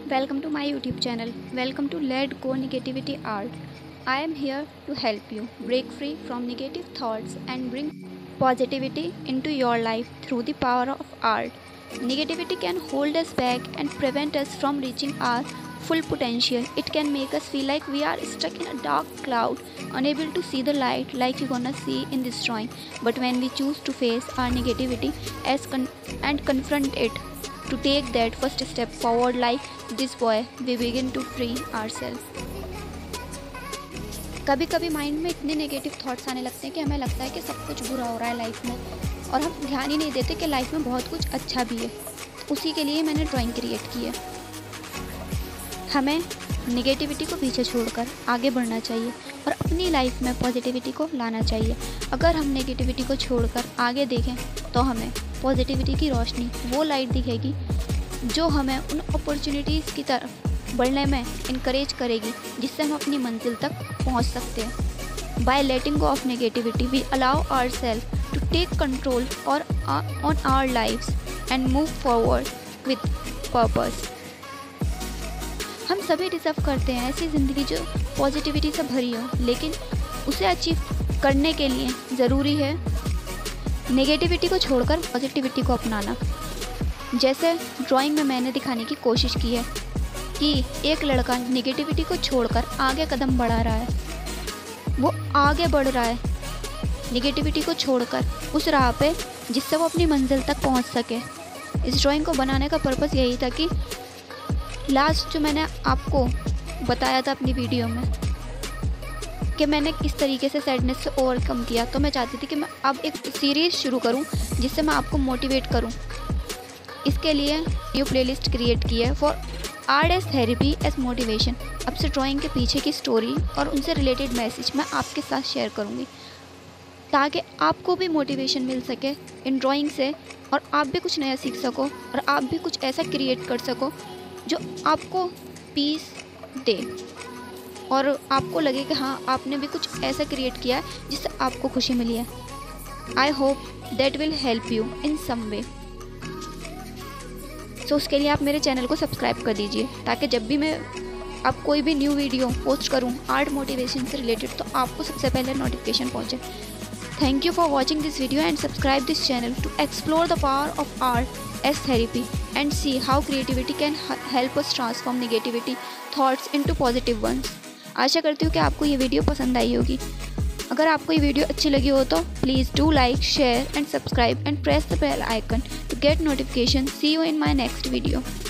Welcome to my YouTube channel. Welcome to Let Go Negativity Art. I am here to help you break free from negative thoughts and bring positivity into your life through the power of art. Negativity can hold us back and prevent us from reaching our full potential. It can make us feel like we are stuck in a dark cloud, unable to see the light like you're gonna see in this drawing. But when we choose to face our negativity and confront it, to take that first step forward like this boy, we begin to free ourselves. कभी कभी mind में इतने negative thoughts आने लगते हैं कि हमें लगता है कि सब कुछ बुरा हो रहा है लाइफ में, और हम ध्यान ही नहीं देते कि लाइफ में बहुत कुछ अच्छा भी है। उसी के लिए मैंने ड्राइंग क्रिएट की है। हमें नेगेटिविटी को पीछे छोड़कर आगे बढ़ना चाहिए और अपनी लाइफ में पॉजिटिविटी को लाना चाहिए। अगर हम नेगेटिविटी को छोड़कर आगे देखें तो हमें पॉजिटिविटी की रोशनी, वो लाइट दिखेगी जो हमें उन अपॉर्चुनिटीज़ की तरफ बढ़ने में इनकरेज करेगी जिससे हम अपनी मंजिल तक पहुंच सकते हैं। By letting go of negativity we allow ourselves to take control और on our lives and move forward with purpose. हम सभी डिजर्व करते हैं ऐसी ज़िंदगी जो पॉजिटिविटी से भरी हो, लेकिन उसे अचीव करने के लिए ज़रूरी है नेगेटिविटी को छोड़कर पॉजिटिविटी को अपनाना। जैसे ड्राइंग में मैंने दिखाने की कोशिश की है कि एक लड़का नेगेटिविटी को छोड़कर आगे कदम बढ़ा रहा है, वो आगे बढ़ रहा है नेगेटिविटी को छोड़कर उस राह पे जिससे वो अपनी मंजिल तक पहुंच सके। इस ड्राइंग को बनाने का पर्पस यही था कि लास्ट जो मैंने आपको बताया था अपनी वीडियो में कि मैंने किस तरीके से सैडनेस से ओवरकम किया, तो मैं चाहती थी कि मैं अब एक सीरीज़ शुरू करूं जिससे मैं आपको मोटिवेट करूं। इसके लिए न्यू प्लेलिस्ट क्रिएट की है for art as therapy as motivation. अब से ड्राइंग के पीछे की स्टोरी और उनसे रिलेटेड मैसेज मैं आपके साथ शेयर करूंगी ताकि आपको भी मोटिवेशन मिल सके इन ड्राइंग से और आप भी कुछ नया सीख सको और आप भी कुछ ऐसा क्रिएट कर सको जो आपको पीस दे और आपको लगे कि हाँ, आपने भी कुछ ऐसा क्रिएट किया है जिससे आपको खुशी मिली है। I hope that will help you in some way. So उसके लिए आप मेरे चैनल को सब्सक्राइब कर दीजिए ताकि जब भी मैं अब कोई भी न्यू वीडियो पोस्ट करूँ आर्ट मोटिवेशन से रिलेटेड तो आपको सबसे पहले नोटिफिकेशन पहुँचे। Thank you for watching this video and subscribe this channel to explore the power of art as therapy and see how creativity can help us transform negativity thoughts into positive ones. आशा करती हूँ कि आपको ये video पसंद आई होगी। अगर आपको ये वीडियो अच्छी लगी हो तो please do like, share and subscribe and press the bell icon to get notification. See you in my next video.